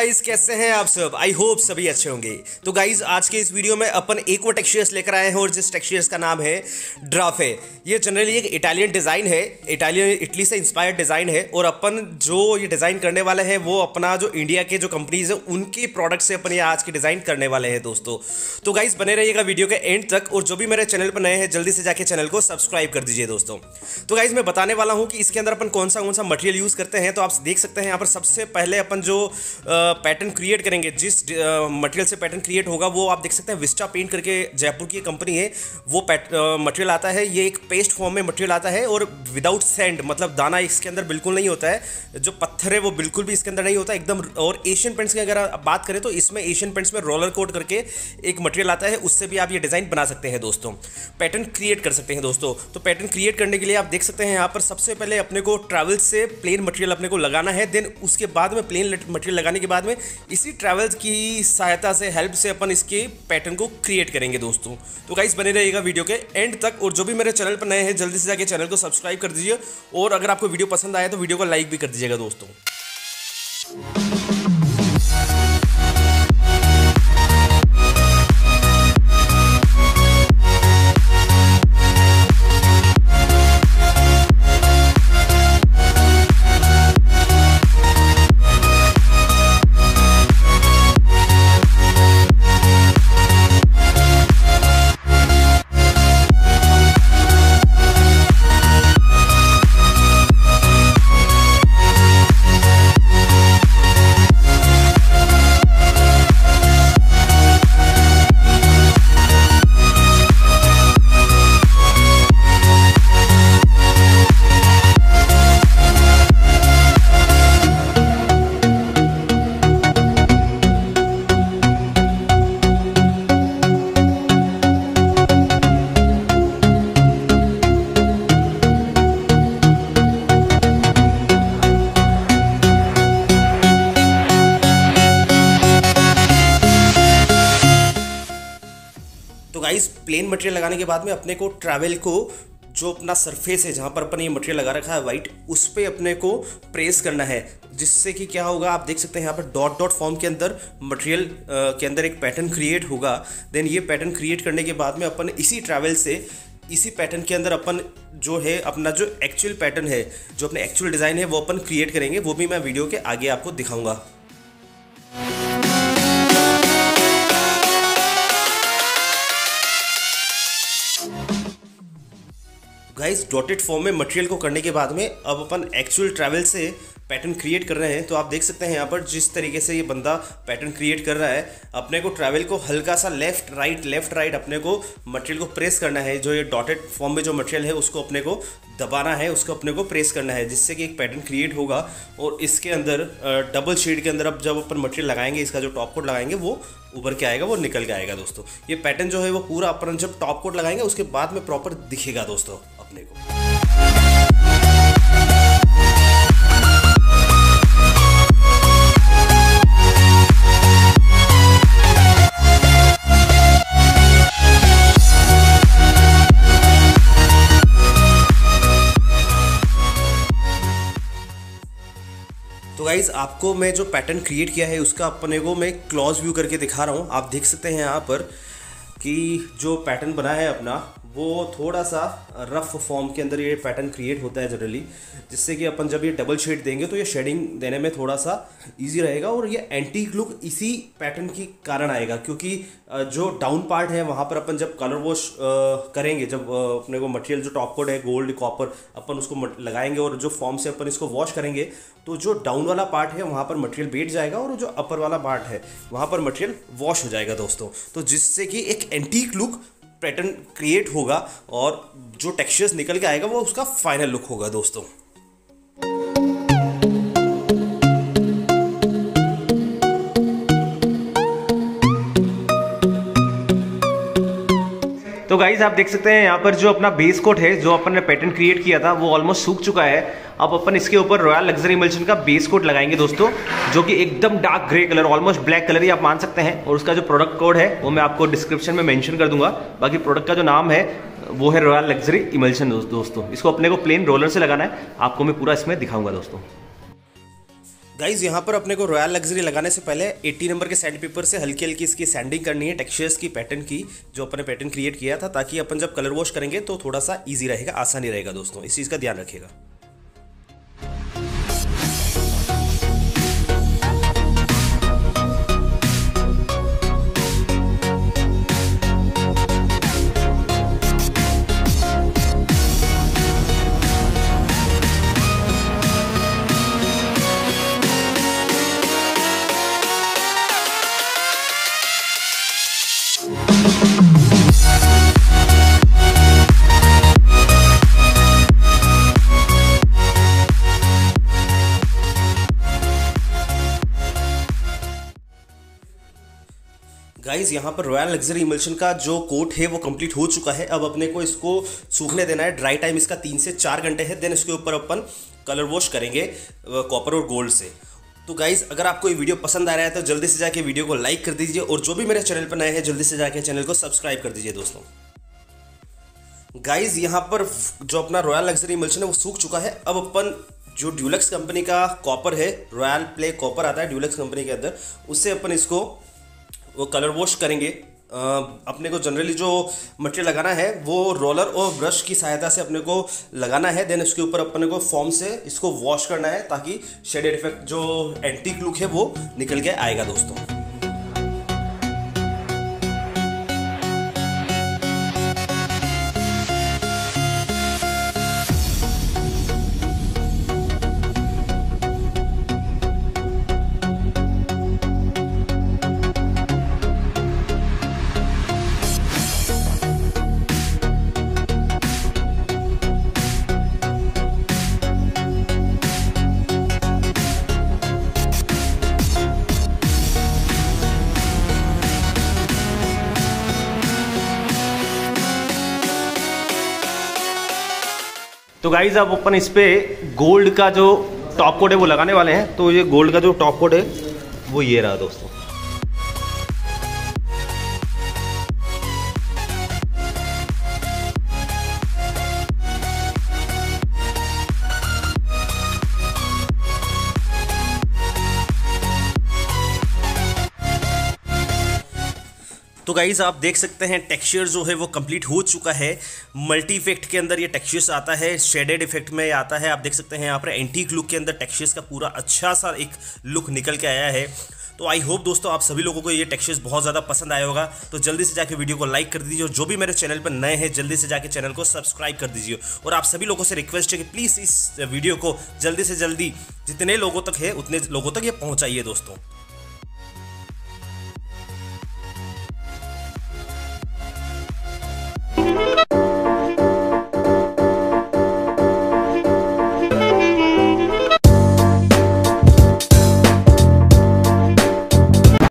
Guys, कैसे हैं आप सब? आई होप सभी अच्छे होंगे। तो गाइस, आज के इस वीडियो में अपन एक वो टेक्सचर्स लेकर आए हैं और जिस टेक्सचर्स का नाम है ड्राफे। ये जनरली एक इटालियन डिज़ाइन है, इटली से इंस्पायर्ड डिज़ाइन है। और अपन जो ये डिज़ाइन करने वाले हैं वो अपना जो इंडिया के जो कंपनीज है उनके प्रोडक्ट से अपन ये आज की डिज़ाइन करने वाले हैं दोस्तों। तो गाइस, बने रहिएगा वीडियो के एंड तक। और जो भी मेरे चैनल पर नए हैं जल्दी से जाके चैनल को सब्सक्राइब कर दीजिए दोस्तों। तो गाइस, मैं बताने वाला हूँ कि इसके अंदर अपन कौन सा मटेरियल यूज़ करते हैं। तो आप देख सकते हैं यहाँ पर सबसे पहले अपन जो पैटर्न क्रिएट करेंगे, जिस मटेरियल से पैटर्न क्रिएट होगा वो आप देख सकते हैं विस्टा पेंट करके जयपुर की कंपनी है, वो मटेरियल आता है। ये एक पेस्ट फॉर्म में मटेरियल आता है और विदाउट सैंड, मतलब दाना इसके अंदर बिल्कुल नहीं होता है, जो पत्थर है वो बिल्कुल भी इसके अंदर नहीं होता एकदम। और एशियन पेंट्स की अगर आप बात करें तो इसमें एशियन पेंट्स में रोलर कोट करके एक मटेरियल आता है, उससे भी आप ये डिज़ाइन बना सकते हैं दोस्तों, पैटर्न क्रिएट कर सकते हैं दोस्तों। तो पैटर्न क्रिएट करने के लिए आप देख सकते हैं यहाँ पर सबसे पहले अपने को ट्रैवल से प्लेन मटेरियल अपने को लगाना है। देन उसके बाद में प्लेन मटेरियल लगाने के बाद में इसी ट्रैवल की सहायता से, हेल्प से अपन इसके पैटर्न को क्रिएट करेंगे दोस्तों। तो गाइस, बने रहिएगा वीडियो के एंड तक। और जो भी मेरे चैनल पर नए हैं जल्दी से जाके चैनल को सब्सक्राइब कर दीजिए। और अगर आपको वीडियो पसंद आया तो वीडियो को लाइक भी कर दीजिएगा दोस्तों। तो गाइस, प्लेन मटेरियल लगाने के बाद में अपने को ट्रैवल को, जो अपना सरफेस है जहाँ पर अपन ये मटेरियल लगा रखा है वाइट, उस पर अपने को प्रेस करना है, जिससे कि क्या होगा आप देख सकते हैं यहाँ पर डॉट डॉट फॉर्म के अंदर मटेरियल के अंदर एक पैटर्न क्रिएट होगा। देन ये पैटर्न क्रिएट करने के बाद में अपन इसी ट्रैवल से, इसी पैटर्न के अंदर अपन जो है अपना जो एक्चुअल पैटर्न है, जो अपने एक्चुअल डिज़ाइन है वो अपन क्रिएट करेंगे। वो भी मैं वीडियो के आगे आपको दिखाऊंगा। गाइस, डॉटेड फॉर्म में मटेरियल को करने के बाद में अब अपन एक्चुअल ट्रैवल से पैटर्न क्रिएट कर रहे हैं। तो आप देख सकते हैं यहाँ पर जिस तरीके से ये बंदा पैटर्न क्रिएट कर रहा है, अपने को ट्रैवल को हल्का सा लेफ्ट राइट अपने को मटेरियल को प्रेस करना है। जो ये डॉटेड फॉर्म में जो मटेरियल है उसको अपने को दबाना है, उसको अपने को प्रेस करना है, जिससे कि एक पैटर्न क्रिएट होगा। और इसके अंदर डबल शेड के अंदर अब जब अपन मटेरियल लगाएंगे, इसका जो टॉप कोट लगाएंगे वो उभर के आएगा, वो निकल के आएगा दोस्तों। ये पैटर्न जो है वो पूरा अपन जब टॉप कोट लगाएंगे उसके बाद में प्रॉपर दिखेगा दोस्तों अपने को। तो गाइज़, आपको मैं जो पैटर्न क्रिएट किया है उसका अपने को मैं क्लोज व्यू करके दिखा रहा हूँ। आप देख सकते हैं यहाँ पर कि जो पैटर्न बना है अपना वो थोड़ा सा रफ फॉर्म के अंदर ये पैटर्न क्रिएट होता है जनरली, जिससे कि अपन जब ये डबल शेड देंगे तो ये शेडिंग देने में थोड़ा सा इजी रहेगा। और ये एंटीक लुक इसी पैटर्न के कारण आएगा, क्योंकि जो डाउन पार्ट है वहाँ पर अपन जब कलर वॉश करेंगे, जब अपने को मटेरियल जो टॉप कोट है गोल्ड कॉपर अपन उसको लगाएंगे और जो फॉर्म से अपन इसको वॉश करेंगे, तो जो डाउन वाला पार्ट है वहाँ पर मटेरियल बैठ जाएगा और जो अपर वाला पार्ट है वहाँ पर मटेरियल वॉश हो जाएगा दोस्तों। तो जिससे कि एक एंटीक लुक पैटर्न क्रिएट होगा और जो टेक्सचर्स निकल के आएगा वो उसका फाइनल लुक होगा दोस्तों। तो गाइज, आप देख सकते हैं यहाँ पर जो अपना बेस कोट है, जो अपन ने पैटर्न क्रिएट किया था वो ऑलमोस्ट सूख चुका है। अब अपन इसके ऊपर रॉयल लग्जरी इमल्शन का बेस कोट लगाएंगे दोस्तों, जो कि एकदम dark grey colour, almost black colour ही आप मान सकते हैं। और उसका जो प्रोडक्ट कोड है वो मैं आपको डिस्क्रिप्शन में मेंशन कर दूंगा। बाकी प्रोडक्ट का जो नाम है वो है रॉयल लग्जरी इमल्शन दोस्तों। इसको अपने को प्लेन रोलर से लगाना है, आपको मैं पूरा इसमें दिखाऊंगा दोस्तों। गाइज यहाँ पर अपने को रॉयल लग्जरी लगाने से पहले 80 नंबर के सैंड पेपर से हल्की हल्की इसकी सैंडिंग करनी है, टेक्सचर्स की, पैटर्न की, जो अपने पैटर्न क्रिएट किया था, ताकि अपन जब कलर वॉश करेंगे तो थोड़ा सा ईजी रहेगा, आसानी रहेगा दोस्तों, इस चीज़ का ध्यान रखिएगा। गाइज यहाँ पर रॉयल लग्जरी इमल्शन का जो कोट है वो कंप्लीट हो चुका है। अब अपने को इसको सूखने देना है। ड्राई टाइम इसका 3 से 4 घंटे है। देन इसके ऊपर अपन कलर वॉश करेंगे कॉपर और गोल्ड से। तो गाइज अगर आपको ये वीडियो पसंद आ रहा है तो जल्दी से जाके वीडियो को लाइक कर दीजिए, और जो भी मेरे चैनल पर नए हैं जल्दी से जाके चैनल को सब्सक्राइब कर दीजिए दोस्तों। गाइज यहाँ पर जो अपना रॉयल लग्जरी इमल्शन है वो सूख चुका है। अब अपन जो ड्यूलक्स कंपनी का कॉपर है, रॉयल प्ले कॉपर आता है ड्यूलक्स कंपनी के अंदर, उससे अपन इसको वो कलर वॉश करेंगे। अपने को जनरली जो मटेरियल लगाना है वो रोलर और ब्रश की सहायता से अपने को लगाना है। देन इसके ऊपर अपने को फोम से इसको वॉश करना है, ताकि शेडेड इफेक्ट जो एंटीक लुक है वो निकल के आएगा दोस्तों। तो गाइज अब अपन इस पे गोल्ड का जो टॉप कोट है वो लगाने वाले हैं। तो ये गोल्ड का जो टॉप कोट है वो ये रहा दोस्तों। तो गाइज आप देख सकते हैं टेक्सचर जो है वो कंप्लीट हो चुका है। मल्टी इफेक्ट के अंदर ये टेक्सचर्स आता है, शेडेड इफेक्ट में आता है। आप देख सकते हैं यहाँ पर एंटीक लुक के अंदर टेक्सचर्स का पूरा अच्छा सा एक लुक निकल के आया है। तो आई होप दोस्तों आप सभी लोगों को ये टेक्सचर्स बहुत ज़्यादा पसंद आया होगा। तो जल्दी से जाके वीडियो को लाइक कर दीजिए, और जो भी मेरे चैनल पर नए हैं जल्दी से जाके चैनल को सब्सक्राइब कर दीजिए। और आप सभी लोगों से रिक्वेस्ट है कि प्लीज़ इस वीडियो को जल्दी से जल्दी जितने लोगों तक है उतने लोगों तक ये पहुँचाइए दोस्तों।